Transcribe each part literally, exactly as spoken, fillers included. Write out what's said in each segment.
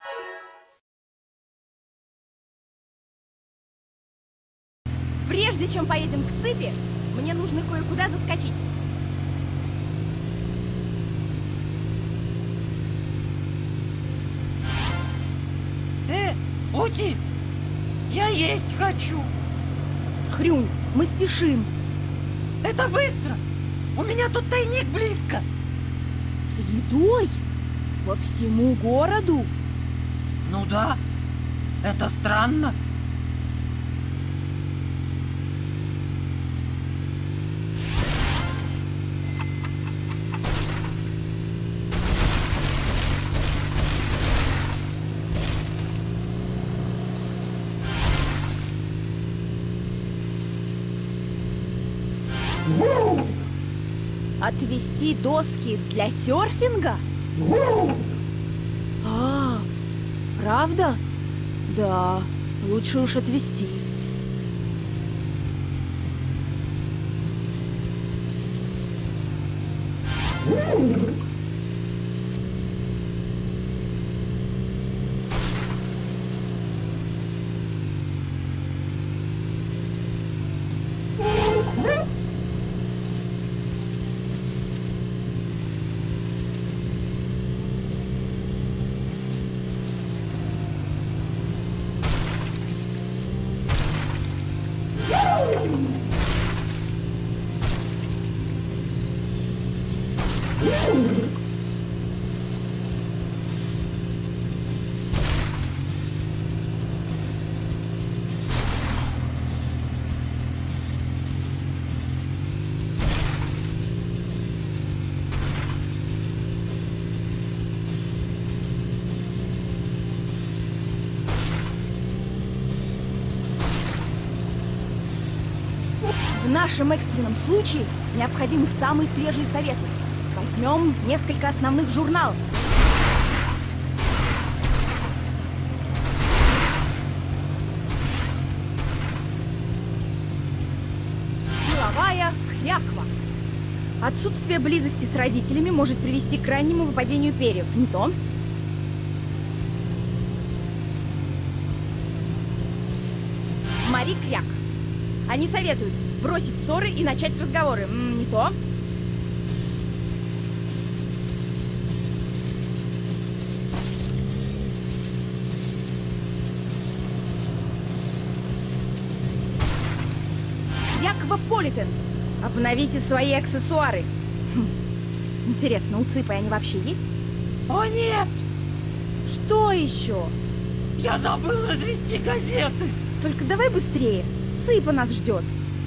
Прежде чем поедем к Цыпе, мне нужно кое-куда заскочить. Э, Ути, я есть хочу. Хрюнь, мы спешим. Это быстро. У меня тут тайник близко. С едой? По всему городу? Ну да, это странно. Отвезти доски для серфинга? А, правда? Да, лучше уж отвезти. В нашем экстренном случае необходимы самые свежие советы. Возьмем несколько основных журналов. Деловая кряква. Отсутствие близости с родителями может привести к раннему выпадению перьев. Не то? Мари Кряк. Они советуют бросить ссоры и начать разговоры. М, не то? Кряквополитен. Обновите свои аксессуары. Хм. Интересно, у Цыпы они вообще есть? О нет! Что еще? Я забыл развести газеты. Только давай быстрее. Цыпа нас ждет.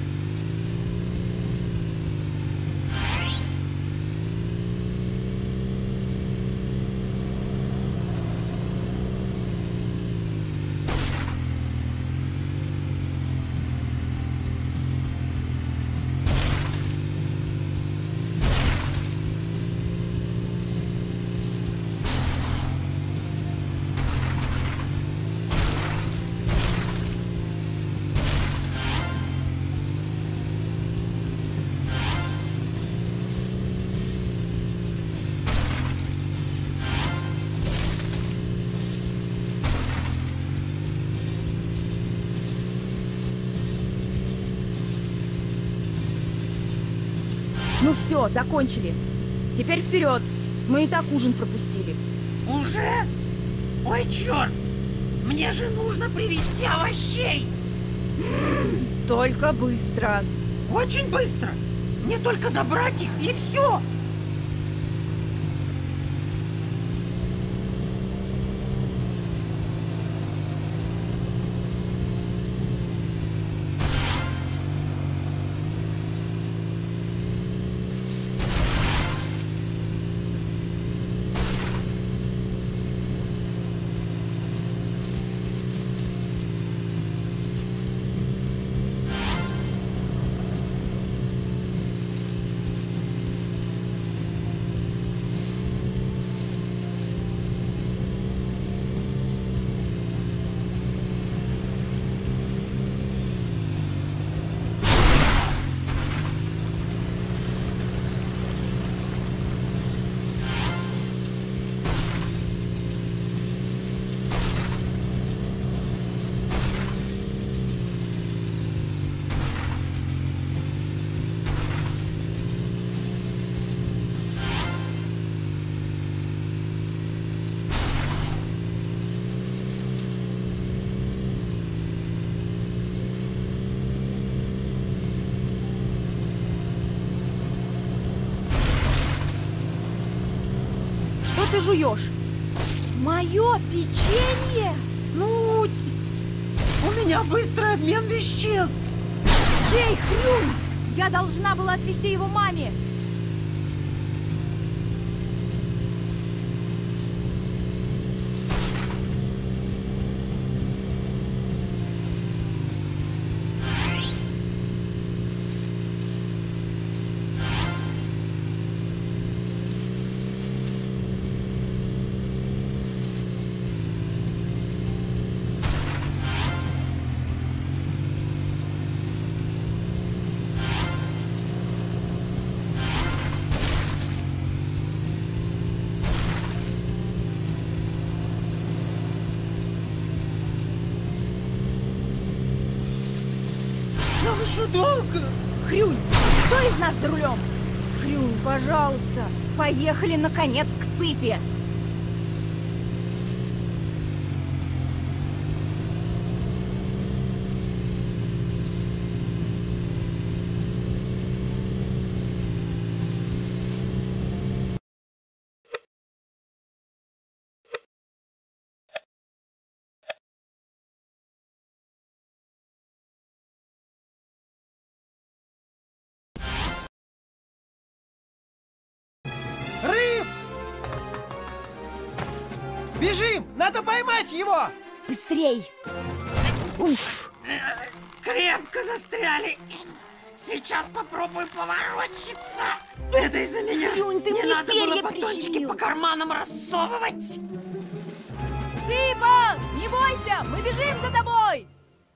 Ну все, закончили. Теперь вперед. Мы и так ужин пропустили. Уже? Ой, черт! Мне же нужно привезти овощей! Только быстро. Очень быстро! Мне только забрать их и все! ты жуешь? Мое печенье? Лути, у меня быстрый обмен веществ. Эй, Хрюнь! Я должна была отвезти его маме. Нам еще долго. Хрюнь, кто из нас за рулем? Хрюнь, пожалуйста, поехали наконец к цыпе. Рыб! Бежим! Надо поймать его! Быстрей! Уф! Крепко застряли. Сейчас попробую поворочиться. Это из-за меня. Хрюнь, ты Не мне надо перья было батончики прищемил. по карманам рассовывать. Цыпа, не бойся, мы бежим за тобой!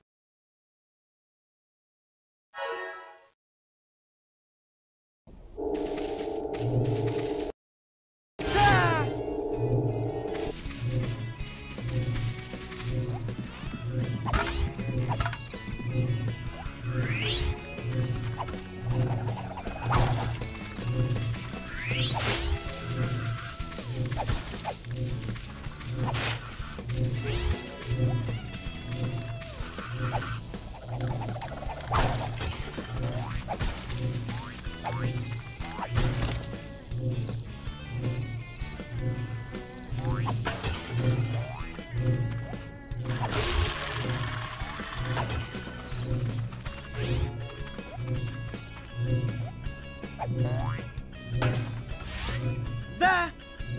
Да! Да!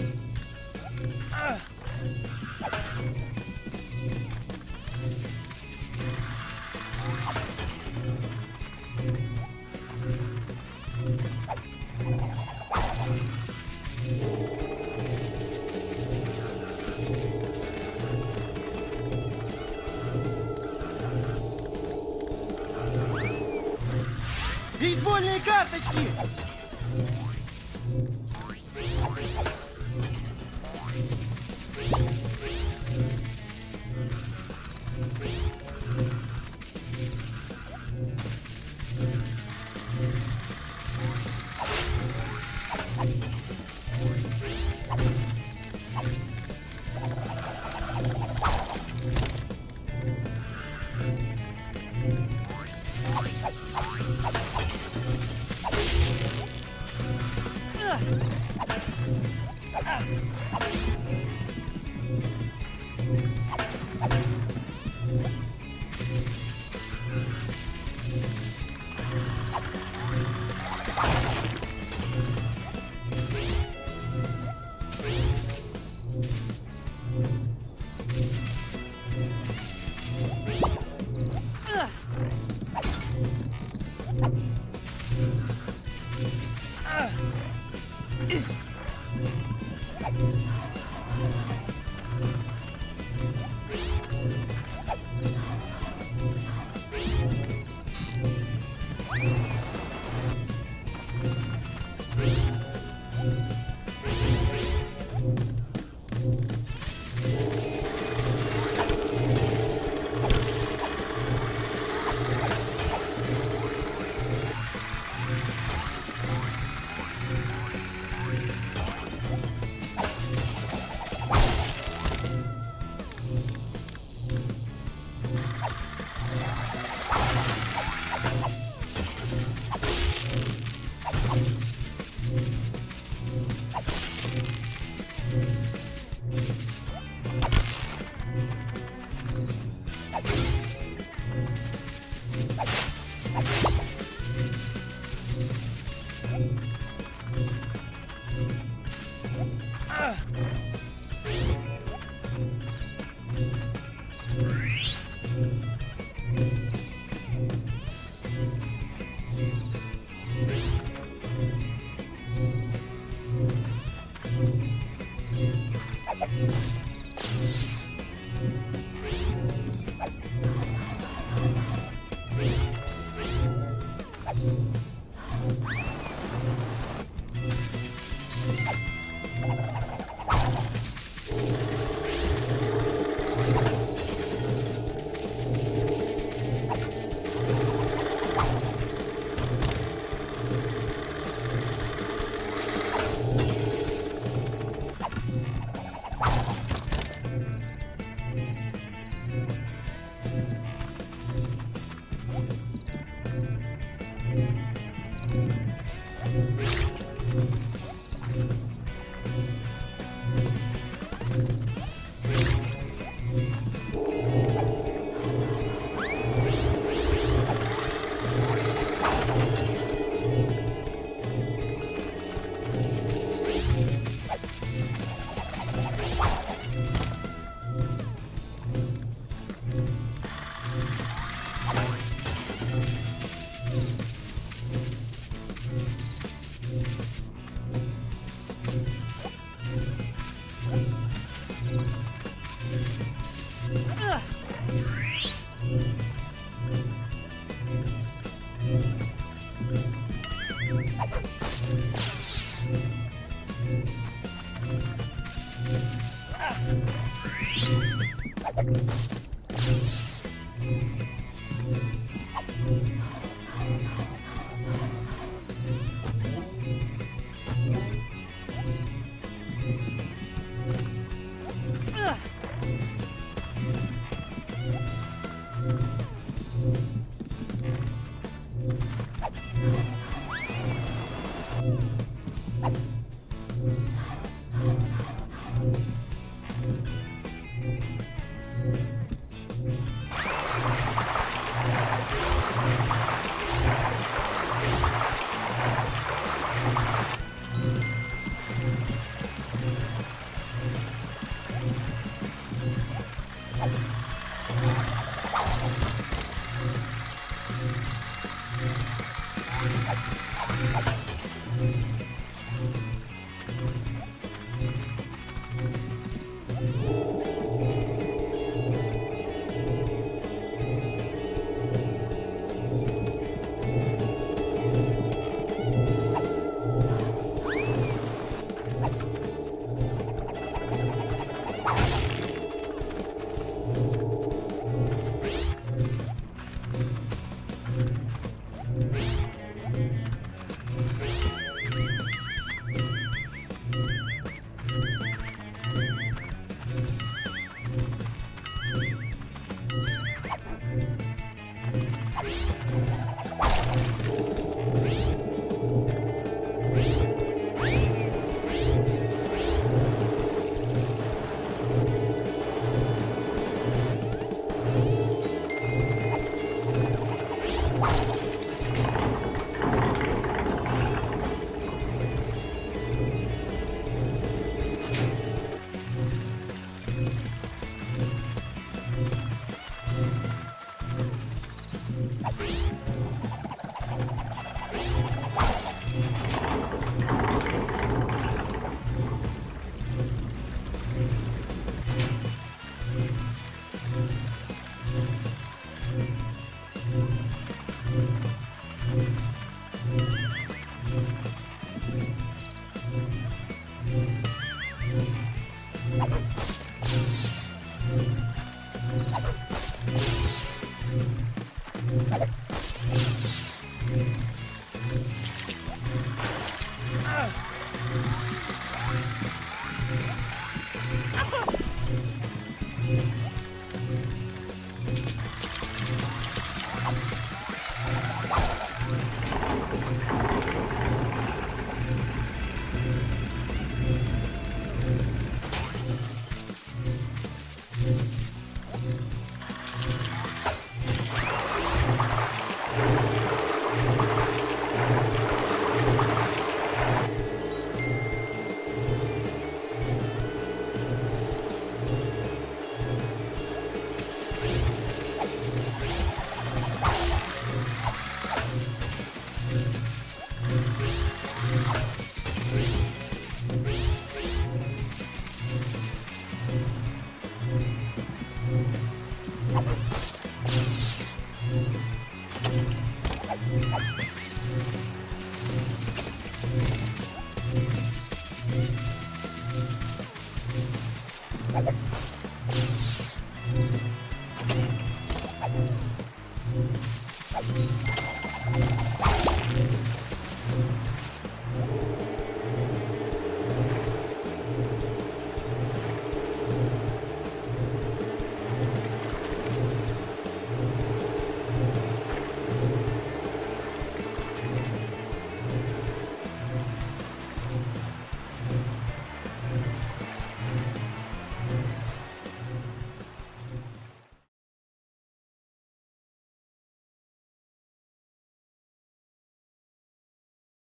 Бейсбольные карточки!